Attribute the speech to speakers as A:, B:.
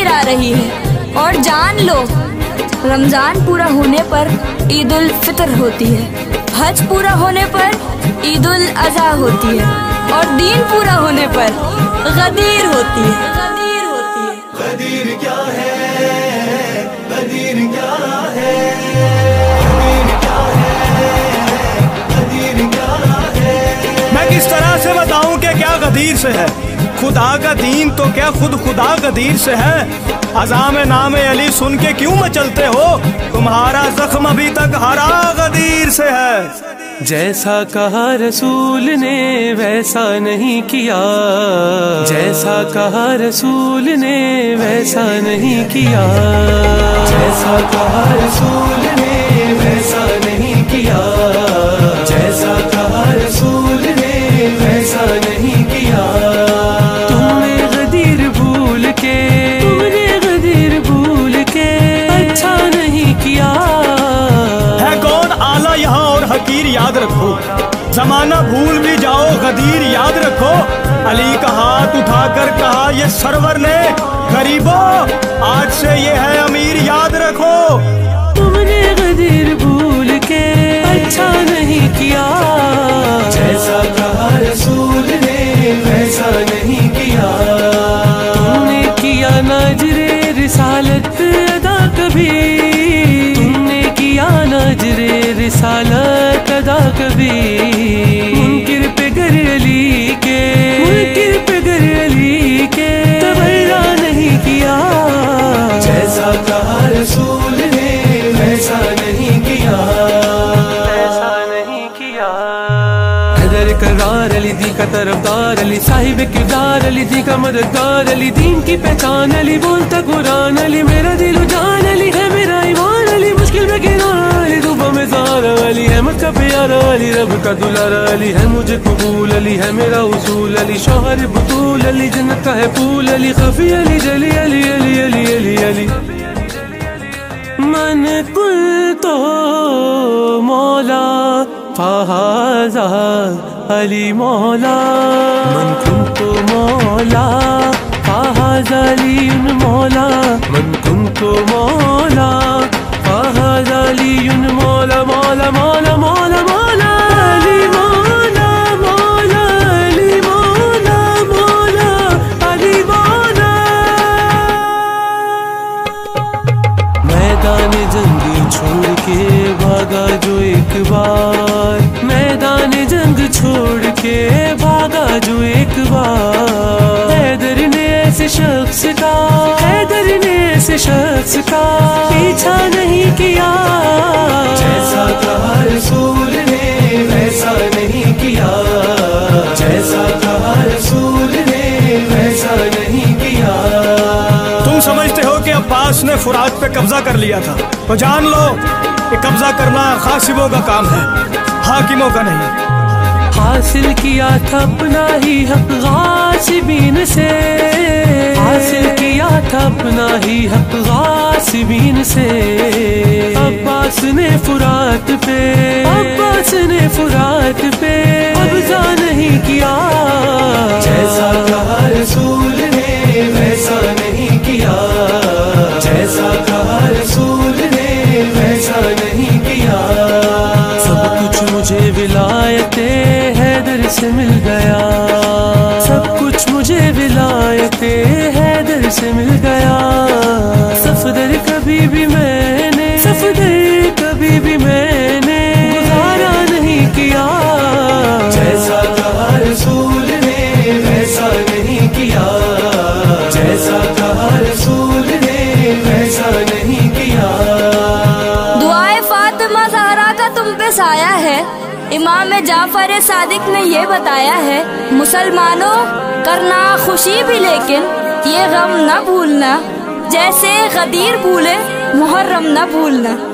A: غدیر آ رہی ہے، اور جان لو رمضان پورا ہونے پر عید الفطر ہوتی ہے، حج پورا ہونے پر عید الاضحیٰ ہوتی ہے، اور دین پورا ہونے پر غدیر ہوتی ہے۔
B: غدیر کیا ہے؟ غدیر کیا ہے؟
C: میں کس طرح سے بتاؤں کہ کیا غدیر سے ہے؟ خدا کا دین تو کیا خود خدا غدیر سے ہے؟ عزام نام علی سن کے کیوں مچلتے ہو؟ تمہارا زخم ابھی تک ہرا غدیر سے ہے۔
D: جیسا کہا رسول نے ویسا نہیں کیا، جیسا کہا رسول نے ویسا نہیں کیا، جیسا کہا رسول نے ویسا نہیں کیا، جیسا کہا رسول نے ویسا نہیں کیا۔ تم نے غدیر بھول کے، تم نے غدیر بھول کے اچھا نہیں کیا۔
C: ہے کون اعلیٰ یہاں اور حقیر یاد رکھو، زمانہ بھول بھی جاؤ غدیر یاد رکھو۔ علی کا ہاتھ اٹھا کر کہا یہ سرور نے، غریبوں آج سے یہ ہے امیر یاد رکھو۔
D: تم نے غدیر بھول کے اچھا نہیں کیا، جیسا کہا رسول نے ویسا نہیں کیا۔ تم نے کیا نذر رسالت ادا کبھی، تم نے کیا نذر رسالت ادا کبھی، منکر پہ گر علی کے، منکر پہ گر علی کے تبرہ نہیں کیا، جیسا کہا رسول نے ویسا نہیں کیا، ایسا نہیں کیا۔ حیدر کرار علی دی کا طرفدار علی، صاحب کردار علی دی کا مددگار علی، دین کی پہچان علی، بولتا قرآن علی، میرا دل و جان علی ہے، میرا ایمان علی، مشکل میں کنار علی، دھوپا میں سارا علی، احمد کا پیارا علی، رب کا دلارا علی ہے، مجھے قبول علی ہے، میرا اصول علی، شوہر بطول علی، جنت کا ہے پھول علی، خفی علی، جلی علی علی علی علی علی۔ من قلت مولا فہذا علی مولا، من كنت مولا فهذا علی مولا، من كنت مولا فهذا علی مولا، مولا مولا مولا مولا علی مولا، مولا علی مولا، مولا علی مولا۔ میدان جنگ چھوڑ کے بھاگا جو ایک بار، میدان جنگ چھوڑ کے بھاگا جو ایک بار، حیدر نے ایسے شخص کا، حیدر نے ایسے شخص کا پیچھا نہیں کیا، جیسا کہا رسول نے ویسا نہیں کیا، جیسا کہا رسول نے ویسا نہیں کیا۔
C: تم سمجھتے ہو کہ عباس نے فرات پہ قبضہ کر لیا تھا، تو جان لو کہ قبضہ کرنا خاصبوں کا کام ہے، حاکموں کا نہیں۔
D: حاصل کیا تھا اپنا ہی حق غاصبین سے، حاصل کیا تھا اپنا ہی حق غاصبین سے، عباس نے فرات پہ، عباس نے فرات پہ قبضہ نہیں کیا، جیسا کہا رسول نے ویسا نہیں کیا، جیسا کہا رسول نے ویسا نہیں کیا۔ سب کچھ مجھے ولایت حیدر سے مل گیا، سب کچھ مجھے ولایت حیدر سے مل گیا، صفدر کبھی بھی میں نے، صفدر کبھی بھی میں نے گزارا نہیں کیا، جیسا کہا رسول نے ویسا نہیں کیا، جیسا کہا رسول نے ویسا نہیں کیا۔
A: دعائے فاطمہ زہرا کا تم پہ سایہ ہے، امام جعفر صادق نے یہ بتایا ہے، مسلمانوں کرنا خوشی بھی لیکن یہ غم نہ بھولنا، جیسے غدیر بھولے محرم نہ بھولنا۔